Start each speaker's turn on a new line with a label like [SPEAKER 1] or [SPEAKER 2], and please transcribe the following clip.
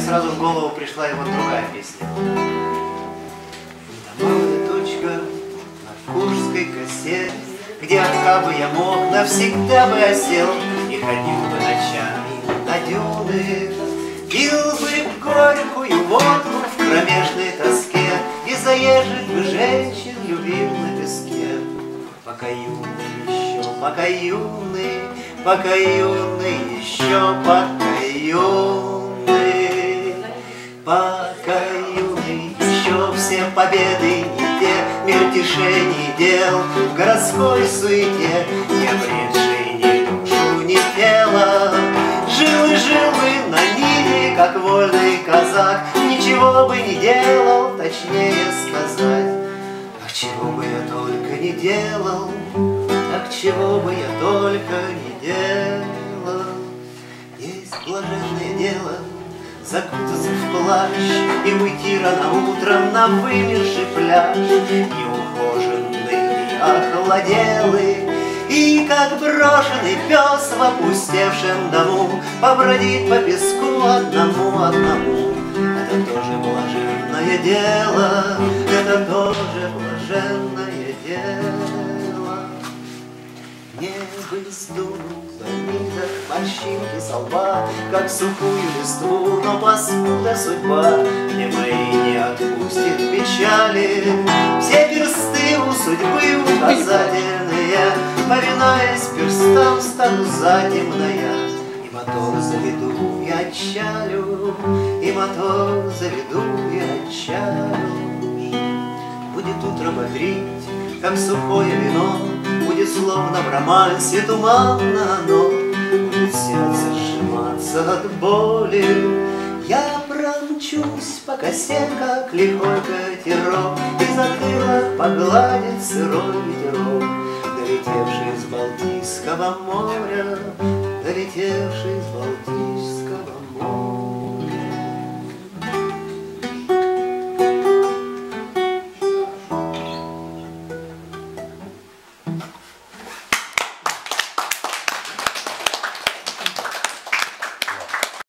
[SPEAKER 1] сразу в голову пришла и вот другая песня. Домовая точка на Курской косе, где бы я мог, навсегда бы осел и ходил бы ночами на дюны, пил бы горькую водку в кромешной тоске и заезжих бы женщин любил на песке. Пока юный еще, пока юный, пока юный еще, пока юный, пока юный еще, все победы и те мельтешений дел в городской суете, не обретший ни душу, ни тело. Жил и жил бы на ниве, как вольный казак, ничего бы не делал, точнее сказать. Ах, чего бы я только не делал, ах, чего бы я только не делал. Есть блаженное дело закутаться в плащ и уйти рано утром на вымерший пляж, неухоженный и охладелый, и как брошенный пес в опустевшем дому побродит по песку одному. Это тоже блаженное дело, это тоже блаженное дело. Небо сдунут за ниток морщинки со лба, как сухую листву, но паскуда судьба мне мои не отпустит печали. Все персты у судьбы указательные, повинуясь перстам, стану затемная. И мотор заведу, и отчалю, и мотор заведу, и отчалю. Будет утро бодрить, как сухое вино, будет словно в романсе туманно оно, будет сердце сжиматься от боли. Я промчусь по косе, как лихой катерок, и затылок погладит сырой ветерок, долетевший с Балтийского моря, долетевший с Балтийского